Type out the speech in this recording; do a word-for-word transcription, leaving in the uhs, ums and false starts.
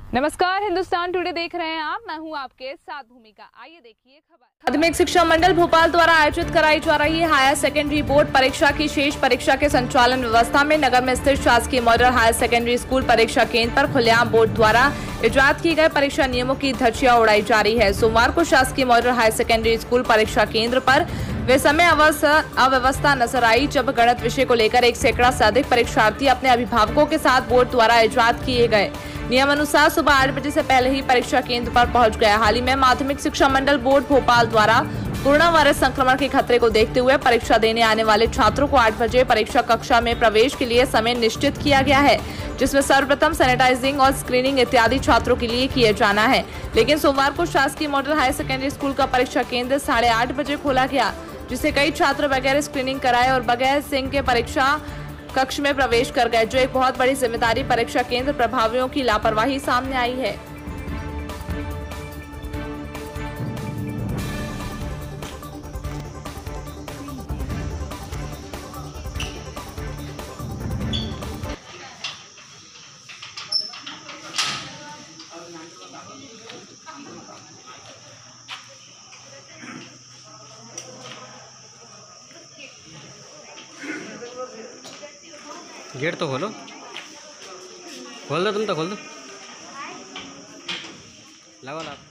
नमस्कार, हिंदुस्तान टुडे देख रहे हैं आप। मैं हूं आपके साथ भूमिका। आइए देखिए खबर। माध्यमिक शिक्षा मंडल भोपाल द्वारा आयोजित कराई जा रही हायर सेकेंडरी बोर्ड परीक्षा की शेष परीक्षा के संचालन व्यवस्था में नगर में स्थित शासकीय मॉडल हायर सेकेंडरी स्कूल परीक्षा केंद्र पर खुलेआम बोर्ड द्वारा इजाद किए गए परीक्षा नियमों की धज्जियां उड़ाई जा रही है। सोमवार को शासकीय मॉडल हायर सेकेंडरी स्कूल परीक्षा केंद्र पर वे समय अव्यवस्था नजर आई जब गणित विषय को लेकर एक सैकड़ा से अधिक परीक्षार्थी अपने अभिभावकों के साथ बोर्ड द्वारा इजाद किए गए नियम अनुसार सुबह आठ बजे से पहले ही परीक्षा केंद्र पर पहुंच गया। हाल ही में माध्यमिक शिक्षा मंडल बोर्ड भोपाल द्वारा कोरोना वायरस संक्रमण के खतरे को देखते हुए परीक्षा देने आने वाले छात्रों को आठ बजे परीक्षा कक्षा में प्रवेश के लिए समय निश्चित किया गया है, जिसमें सर्वप्रथम सैनिटाइजिंग और स्क्रीनिंग इत्यादि छात्रों के लिए किए जाना है। लेकिन सोमवार को शासकीय मॉडल हायर सेकेंडरी स्कूल का परीक्षा केंद्र साढ़े आठ बजे खोला गया, जिसे कई छात्र बगैर स्क्रीनिंग कराए और बगैर सिंक के परीक्षा कक्ष में प्रवेश कर गए, जो एक बहुत बड़ी जिम्मेदारी परीक्षा केंद्र प्रभावियों की लापरवाही सामने आई है। गेट तो खोलो, खोल दो, तुम तो खोल दो, लगाओ ना।